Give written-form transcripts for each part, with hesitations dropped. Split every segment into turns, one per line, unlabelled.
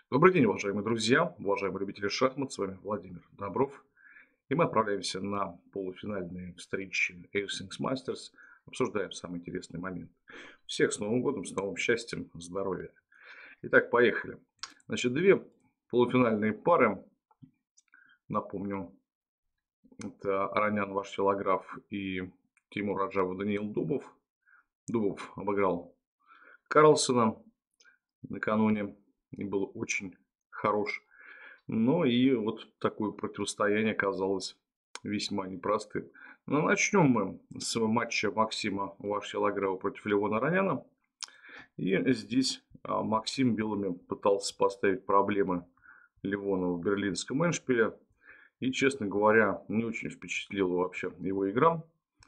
Добрый день, уважаемые друзья, уважаемые любители шахмат, с вами Владимир Добров. И мы отправляемся на полуфинальные встречи Airthings Masters, обсуждаем самые интересные моменты. Всех с Новым годом, с новым счастьем, здоровья. Итак, поехали. Значит, две полуфинальные пары, напомню, это Аронян Ваш Телеграф и Тимур Раджабов Даниил Дубов. Дубов обыграл Карлсона накануне и был очень хорош. Ну и вот такое противостояние оказалось весьма непростым. Но начнем мы с матча Максима Вашелагрова против Левона Раняна. И здесь Максим белыми пытался поставить проблемы Левону в берлинском эндшпиле. И, честно говоря, не очень впечатлила вообще его игра.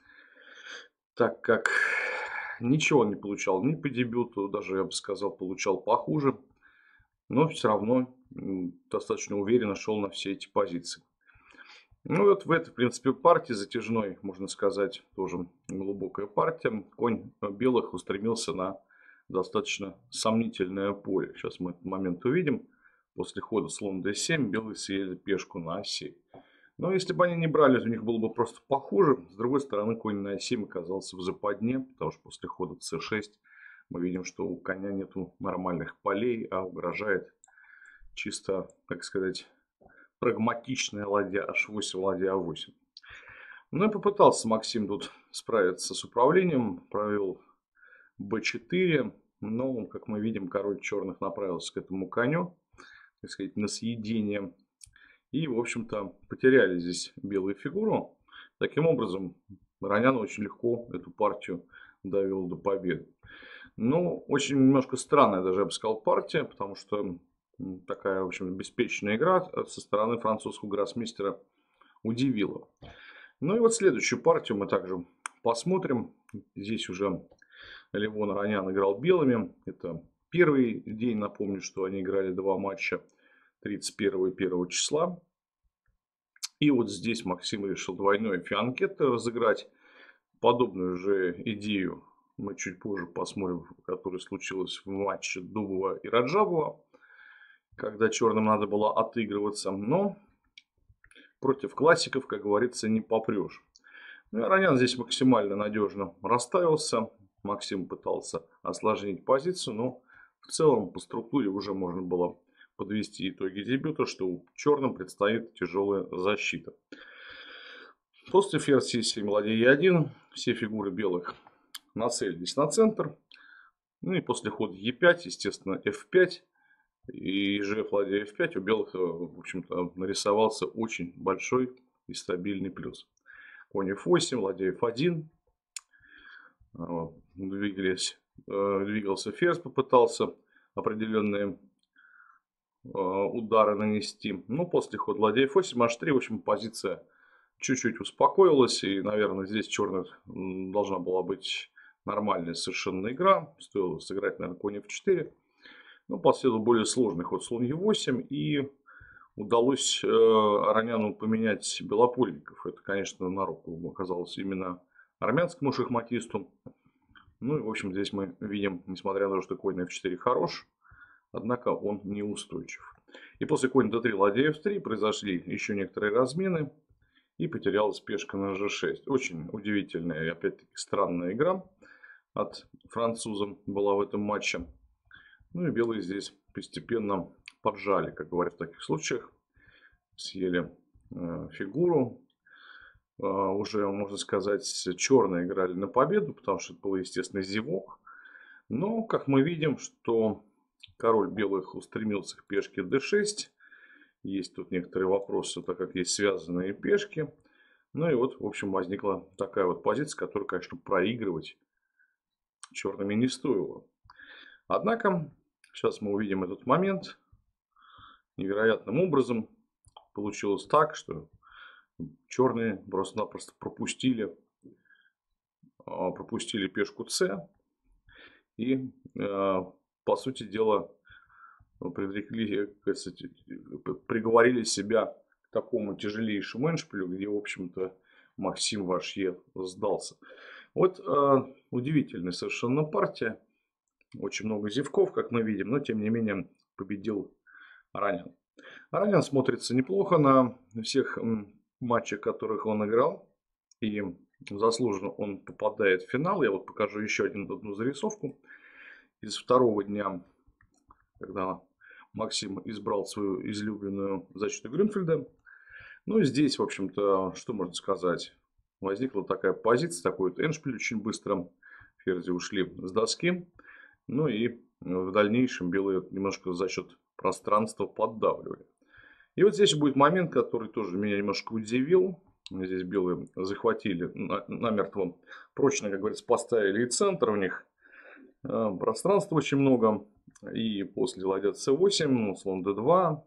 Так как ничего он не получал ни по дебюту, даже, я бы сказал, получал похуже. Но все равно достаточно уверенно шел на все эти позиции. Ну вот в этой, в принципе, партии затяжной, можно сказать, тоже глубокая партия. Конь белых устремился на достаточно сомнительное поле. Сейчас мы этот момент увидим. После хода слон d7 белые съели пешку на a7. Но если бы они не брали, у них было бы просто похуже. С другой стороны, конь на a7 оказался в западне, потому что после хода c6 мы видим, что у коня нету нормальных полей, а угрожает чисто, так сказать, прагматичная ладья h8, ладья a8. Ну и попытался Максим тут справиться с управлением, провел b4, но, как мы видим, король черных направился к этому коню, так сказать, на съедение. И, в общем-то, потеряли здесь белую фигуру. Таким образом, Ранян очень легко эту партию довел до победы. Ну, очень немножко странная даже, я бы сказал, партия, потому что такая, в общем, беспечная игра со стороны французского гроссмейстера удивила. Ну и вот следующую партию мы также посмотрим. Здесь уже Левон Ранян играл белыми. Это первый день, напомню, что они играли два матча 31 и 1 числа. И вот здесь Максим решил двойной фианкет разыграть. Подобную же идею мы чуть позже посмотрим, которая случилась в матче Дубова и Раджабова, когда черным надо было отыгрываться. Но против классиков, как говорится, не попрешь. Ну и Аронян здесь максимально надежно расставился. Максим пытался осложнить позицию, но в целом по структуре уже можно было подвести итоги дебюта, что черным предстоит тяжелая защита. После ферзь c7, ладья e1 все фигуры белых нацелились на центр. Ну и после хода e5, естественно, f5 и gf ладья f5 у белых, в общем-то, нарисовался очень большой и стабильный плюс. Конь f8, ладья f1. Двигался ферзь, попытался определенные удары нанести. Но после хода ладья f8, h3, в общем, позиция чуть-чуть успокоилась. И, наверное, здесь черных должна была быть нормальная совершенно игра. Стоило сыграть, наверное, конь f4. Но последовал более сложный ход слон e8. И удалось Ароняну поменять белопольников. Это, конечно, на руку оказалось именно армянскому шахматисту. Ну и, в общем, здесь мы видим, несмотря на то, что конь на f4 хорош, однако он неустойчив. И после конь d3, ладья f3 произошли еще некоторые размены. И потерялась пешка на g6. Очень удивительная и, опять-таки, странная игра от француза была в этом матче. Ну и белые здесь постепенно поджали, как говорят в таких случаях. Съели фигуру. Уже, можно сказать, черные играли на победу, потому что это был, естественно, зевок. Но, как мы видим, что король белых устремился к пешке d6. Есть тут некоторые вопросы, так как есть связанные пешки. Ну и вот, в общем, возникла такая вот позиция, которую, конечно, проигрывать черными не стоило. Однако, сейчас мы увидим этот момент. Невероятным образом получилось так, что черные просто-напросто пропустили пешку c. И, по сути дела, приговорили себя к такому тяжелейшему эндшпилю, где, в общем-то, Максим Вашье сдался. Вот удивительная совершенно партия. Очень много зевков, как мы видим, но тем не менее победил Аранян. Аранян смотрится неплохо на всех матчах, которых он играл. И заслуженно он попадает в финал. Я вот покажу еще одну зарисовку из второго дня, когда Максим избрал свою излюбленную защиту Грюнфельда. Ну и здесь, в общем-то, что можно сказать? Возникла такая позиция, такой вот эндшпиль очень быстро. Ферзи ушли с доски. Ну и в дальнейшем белые немножко за счет пространства поддавливали. И вот здесь будет момент, который тоже меня немножко удивил. Здесь белые захватили намертво, прочно, как говорится, поставили и центр у них. Пространства очень много. И после ладья c8, слон d2,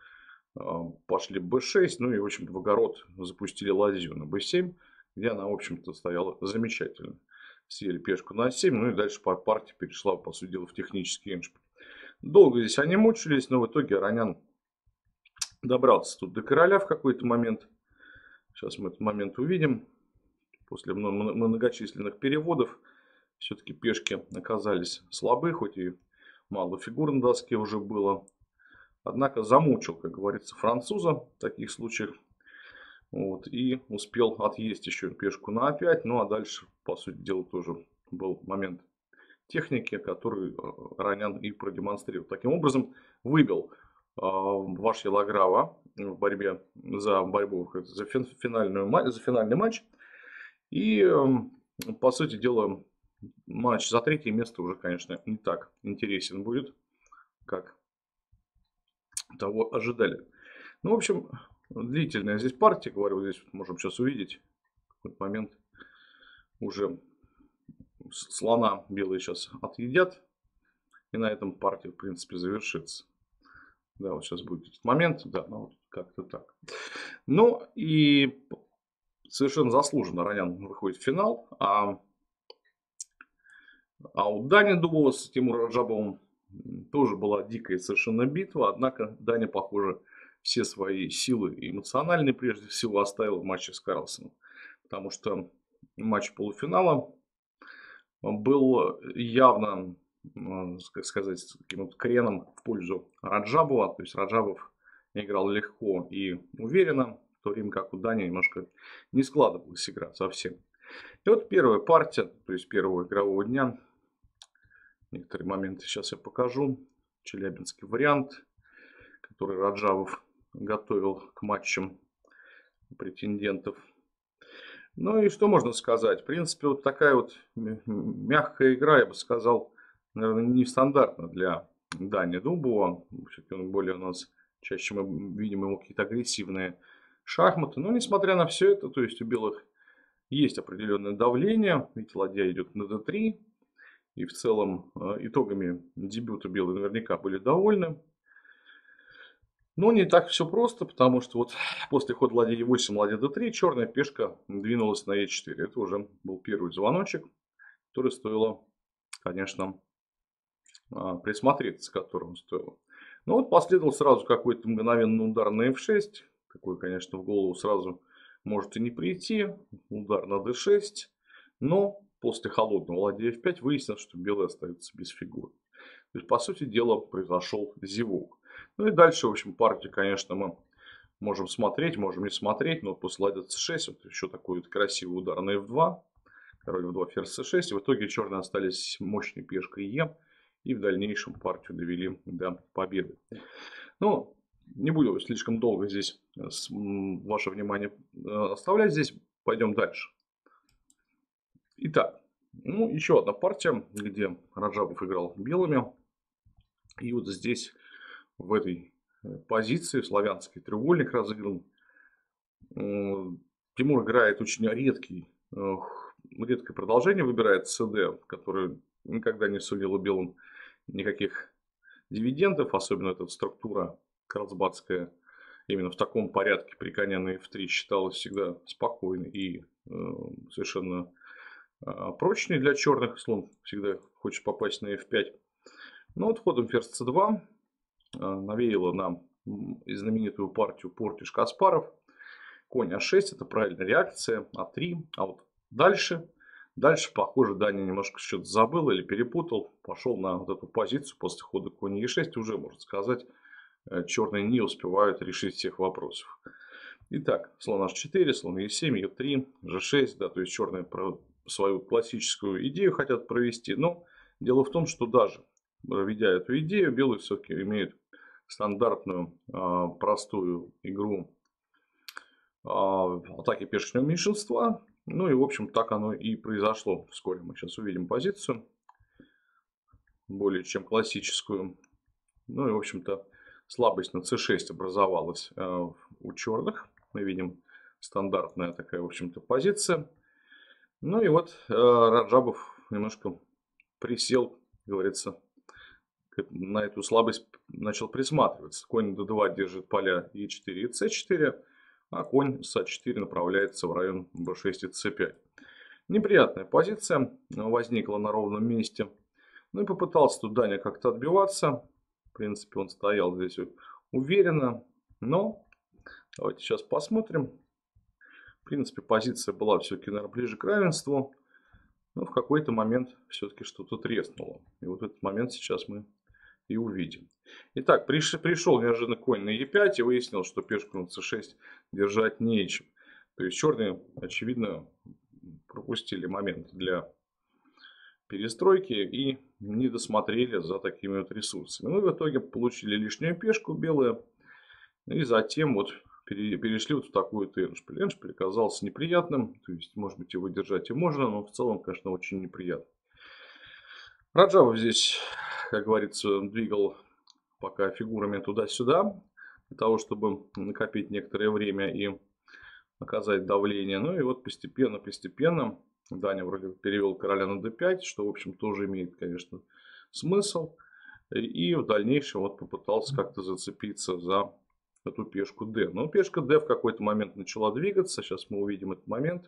пошли b6. Ну и, в общем-то, в огород запустили ладью на b7, где она, в общем-то, стояла замечательно. Съели пешку на 7, ну и дальше по партии перешла, по сути дела, в технический эндшпиль. Долго здесь они мучились, но в итоге Аранян добрался тут до короля в какой-то момент. Сейчас мы этот момент увидим. После многочисленных переводов все-таки пешки оказались слабы, хоть и мало фигур на доске уже было. Однако замучил, как говорится, француза в таких случаях. Вот, и успел отъесть еще пешку на А5. Ну а дальше, по сути дела, тоже был момент техники, который Аранян и продемонстрировал. Таким образом, выбил ваш Елаграва в борьбе за борьбу за финальный матч. И, по сути дела, матч за третье место уже, конечно, не так интересен будет, как того ожидали. Ну, в общем, длительная здесь партия, говорю, здесь можем сейчас увидеть. В какой-то момент уже слона белые сейчас отъедят. И на этом партия, в принципе, завершится. Да, вот сейчас будет этот момент. Да, ну, вот как-то так. Ну, и совершенно заслуженно Аранян выходит в финал. А у Дани Дубова с Тимуром Раджабовым тоже была дикая совершенно битва. Однако Даня, похоже, все свои силы эмоциональные, прежде всего, оставил в матче с Карлсоном. Потому что матч полуфинала был явно, как сказать, таким вот креном в пользу Раджабова. То есть Раджабов играл легко и уверенно, в то время как у Дани немножко не складывалась игра совсем. И вот первая партия, то есть первого игрового дня. Некоторые моменты сейчас я покажу. Челябинский вариант, который Раджабов готовил к матчам претендентов. Ну и что можно сказать? В принципе, вот такая вот мягкая игра, я бы сказал, наверное, нестандартна для Дани Дубова. Все-таки он более у нас, чаще мы видим ему какие-то агрессивные шахматы. Но несмотря на все это, то есть у белых есть определенное давление. Видите, ладья идет на d3. И в целом итогами дебюта белые наверняка были довольны. Но не так все просто, потому что вот после хода ладья e8, ладья d3, черная пешка двинулась на e4. Это уже был первый звоночек, который стоило, конечно, присмотреться, к которому стоило. Но вот последовал сразу какой-то мгновенный удар на f6. Такой, конечно, в голову сразу может и не прийти. Удар на d6. Но после холодного ладья f5 выяснилось, что белые остаются без фигуры. То есть, по сути дела, произошел зевок. Ну и дальше, в общем, партию, конечно, мы можем смотреть, можем не смотреть. Но вот после ладья c6 вот еще такой вот красивый удар на f2. Король f2, ферзь c6. И в итоге черные остались мощной пешкой e. И в дальнейшем партию довели до победы. Ну, не буду слишком долго здесь ваше внимание оставлять. Здесь пойдем дальше. Итак, ну, еще одна партия, где Раджабов играл белыми. И вот здесь, в этой позиции, славянский треугольник разыгран. Тимур играет очень редкое продолжение, выбирает СД, которое никогда не сулило белым никаких дивидендов. Особенно эта структура карлсбадская именно в таком порядке при коне на f3 считалась всегда спокойной и совершенно прочный для черных. Слон всегда хочет попасть на f5. Но вот ходом ферзь c2 навеяло нам знаменитую партию Портиш-Каспаров. Конь а6, это правильная реакция, а3. А вот дальше, похоже, Даня немножко что-то забыл или перепутал. Пошел на вот эту позицию после хода конь e6. Уже, можно сказать,
черные не успевают решить всех вопросов. Итак, слон h4, слон e7, e3, g6, да, то есть черные свою классическую идею хотят провести. Но дело в том, что даже проведя эту идею, белые все-таки имеют стандартную простую игру атаки пешечного меньшинства. Ну и в общем так оно и произошло. Вскоре мы сейчас увидим позицию более чем классическую. Ну и в общем-то слабость на c6 образовалась у черных. Мы видим стандартная такая, в общем-то, позиция. Ну и вот Раджабов немножко присел, говорится, на эту слабость начал присматриваться. Конь d2 держит поля e4 и c4, а конь с a4 направляется в район b6 и c5. Неприятная позиция возникла на ровном месте. Ну и попытался тут Даня как-то отбиваться. В принципе, он стоял здесь уверенно. Но давайте сейчас посмотрим. В принципе, позиция была все-таки, наверное, ближе к равенству. Но в какой-то момент все-таки что-то треснуло. И вот этот момент сейчас мы и увидим. Итак, пришел неожиданно конь на e5 и выяснил, что пешку на c6 держать нечем. То есть черные, очевидно, пропустили момент для перестройки и не досмотрели за такими вот ресурсами. Ну и в итоге получили лишнюю пешку белые. И затем вот перешли вот в такую вот эншпиль. Эншпиль оказался неприятным. То есть, может быть, его держать и можно, но в целом, конечно, очень неприятно. Раджабов здесь, как говорится, двигал пока фигурами туда-сюда, для того, чтобы накопить некоторое время и оказать давление. Ну и вот постепенно Даня вроде перевел короля на d5, что, в общем, тоже имеет, конечно, смысл. И в дальнейшем вот попытался как-то зацепиться за эту пешку d. Но пешка d в какой-то момент начала двигаться. Сейчас мы увидим этот момент.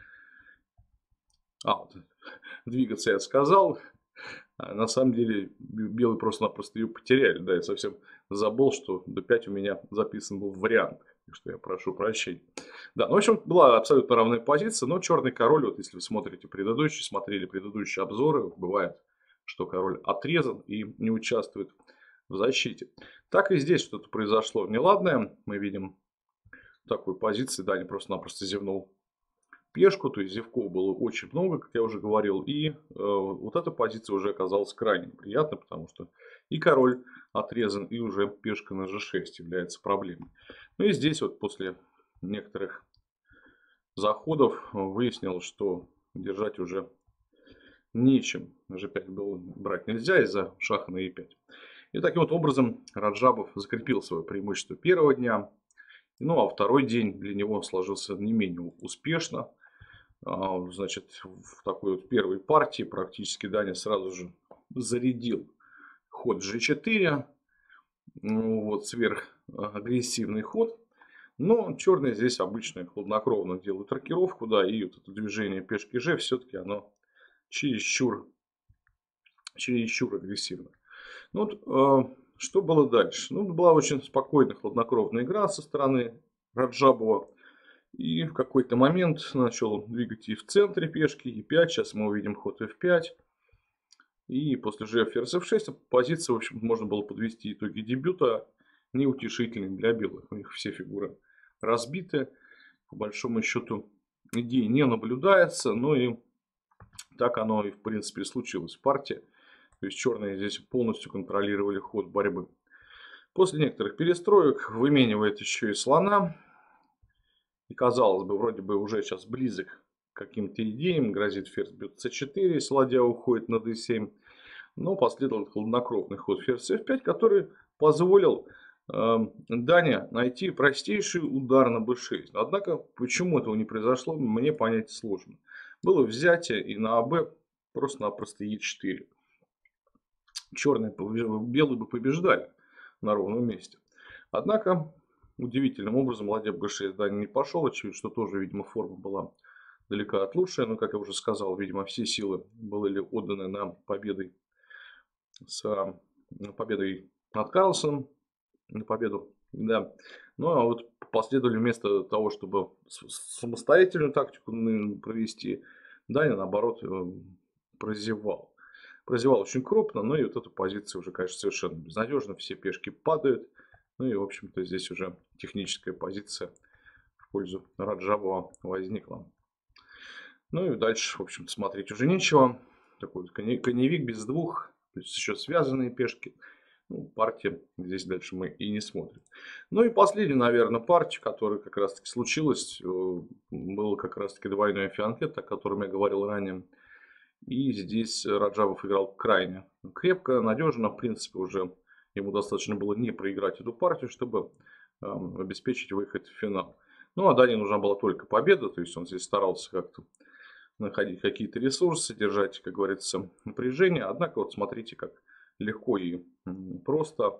Вот, двигаться я сказал. А на самом деле белые просто-напросто ее потеряли. Да, я совсем забыл, что d5 у меня записан был вариант. Так что я прошу прощения. Да, ну, в общем, была абсолютно равная позиция. Но черный король, вот если вы смотрите смотрели предыдущие обзоры, бывает, что король отрезан и не участвует в защите. Так и здесь что-то произошло неладное. Мы видим такую позицию. Даня просто-напросто зевнул пешку, то есть зевков было очень много, как я уже говорил, и вот эта позиция уже оказалась крайне неприятной, потому что и король отрезан, и уже пешка на g6 является проблемой. Ну и здесь вот после некоторых заходов выяснилось, что держать уже нечем. g5 было брать нельзя из-за шаха на e5. И таким вот образом Раджабов закрепил свое преимущество первого дня. Ну а второй день для него сложился не менее успешно. Значит, в такой вот первой партии практически Даня сразу же зарядил ход g4. Вот сверхагрессивный ход. Но черные здесь обычно хладнокровно делают рокировку, да, и вот это движение пешки g все-таки оно чересчур агрессивно. Ну, вот, что было дальше? Ну, была очень спокойная хладнокровная игра со стороны Раджабова. И в какой-то момент начал двигать и в центре пешки, e5. Сейчас мы увидим ход f5. И после g ферзь f6 позиция, в общем, можно было подвести итоги дебюта неутешительные для белых. У них все фигуры разбиты. По большому счету идеи не наблюдается. Ну и так оно и в принципе случилось в партии. То есть черные здесь полностью контролировали ход борьбы. После некоторых перестроек выменивает еще и слона. И казалось бы, вроде бы уже сейчас близок к каким-то идеям. Грозит ферзь бьет c4, если ладья уходит на d7. Но последовал хладнокровный ход ферзь f5, который позволил Дане найти простейший удар на b6. Однако, почему этого не произошло, мне понять сложно. Было взятие и на АБ просто-напросто e4. Черные, белые бы побеждали на ровном месте. Однако, удивительным образом ладья b6 Даня не пошел. Очевидно, что тоже, видимо, форма была далека от лучшей. Но, как я уже сказал, видимо, все силы были отданы на победой над Карлсоном. На победу, да. Ну, а вот последовали вместо того, чтобы самостоятельную тактику провести, Даня, наоборот, прозевал. Прозевал очень крупно, но и вот эта позиция уже, конечно, совершенно безнадежна. Все пешки падают. Ну и, в общем-то, здесь уже техническая позиция в пользу Раджабова возникла. Ну и дальше, в общем-то, смотреть уже нечего. Такой вот коневик без двух, то есть еще связанные пешки. Ну, партия здесь дальше мы и не смотрим. Ну и последняя, наверное, партия, которая как раз-таки случилась, был как раз-таки двойной фианкет, о котором я говорил ранее. И здесь Раджабов играл крайне крепко, надежно. В принципе, уже ему достаточно было не проиграть эту партию, чтобы обеспечить выход в финал. Ну, а Дане нужна была только победа, то есть он здесь старался как-то находить какие-то ресурсы, держать, как говорится, напряжение. Однако, вот смотрите, как легко и просто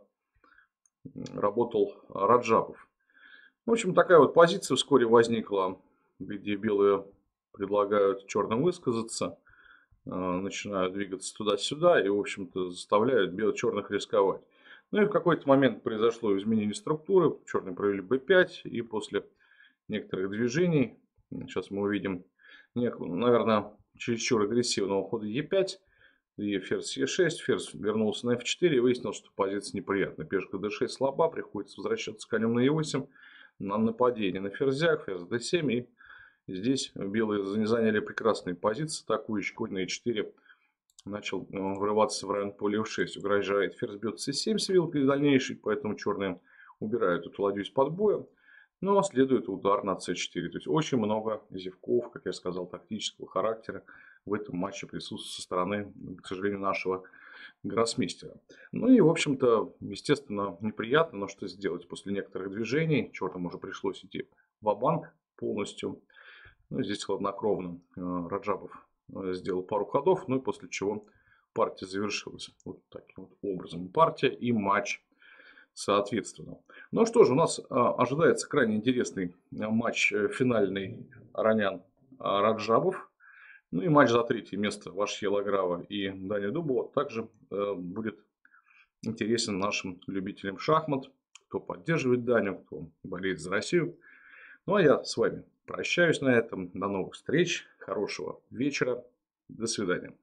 работал Раджабов. В общем, такая вот позиция вскоре возникла, где белые предлагают черным высказаться, начинают двигаться туда-сюда и, в общем-то, заставляют черных рисковать. Ну и в какой-то момент произошло изменение структуры, черные провели b5, и после некоторых движений, сейчас мы увидим, наверное, чересчур агрессивного хода e5, и ферзь e6, ферзь вернулся на f4 и выяснилось, что позиция неприятная. Пешка d6 слаба, приходится возвращаться конем на e8, на нападение на ферзях, ферзь d7, и здесь белые заняли прекрасные позиции, атакующий конь на e4 начал врываться в район поля f6, угрожает ферзь бьет c7 с вилкой дальнейшей, поэтому черные убирают эту ладью из-под боя. Но следует удар на c4. То есть очень много зевков, как я сказал, тактического характера в этом матче присутствует со стороны, к сожалению, нашего гроссмейстера. Ну и, в общем-то, естественно, неприятно, но что сделать после некоторых движений. Черным уже пришлось идти ва-банк полностью. Ну, здесь хладнокровно Раджабов сделал пару ходов, ну и после чего партия завершилась вот таким вот образом. Партия и матч соответственно. Ну что же, у нас ожидается крайне интересный матч финальный Ранян-Раджабов. Ну и матч за третье место Вашьела Грава и Дани Дубова также будет интересен нашим любителям шахмат, кто поддерживает Даню, кто болеет за Россию. Ну а я с вами прощаюсь на этом. До новых встреч, хорошего вечера, до свидания.